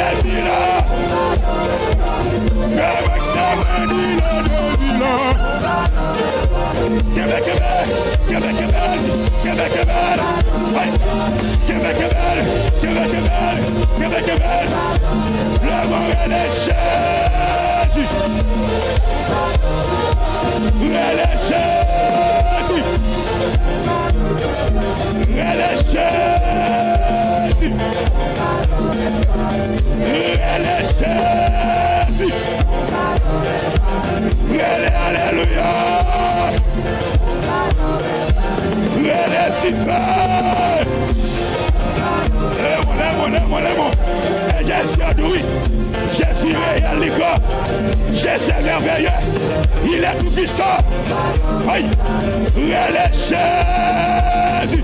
Jésus là. Avec sa main, il a Jésus là. Québec est belle, Québec est belle, Québec est belle. Québec est belle, Québec est belle, Québec est belle. Le mort est Jésus. Elle est Jésus. Elle est Jésus. Elle est Jésus. Elle est Alléluia. Elle est si forte. Jésus réel, Jésus est merveilleux. Il est tout puissant. Elle est Jésus.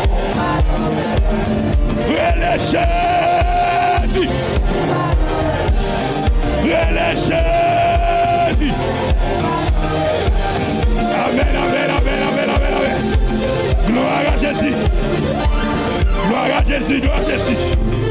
Elle est Jésus. Elle est Jésus. Amen, amen, amen, amen, amen, amen. Gloire à Jésus. Gloire à Jésus, gloire à Jésus.